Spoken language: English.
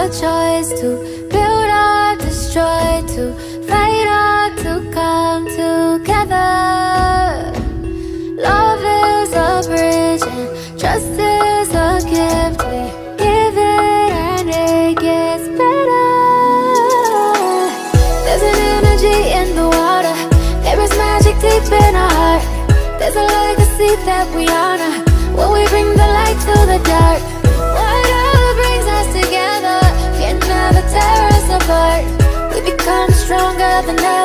choice to build or destroy, to fight or to come together. Love is a bridge and trust is a gift. We give it and it gets better. There's an energy in the water, there is magic deep in our heart. There's a legacy that we honor when we bring the light to the dark. Whatever brings us together can never tear us apart. We become stronger than ever.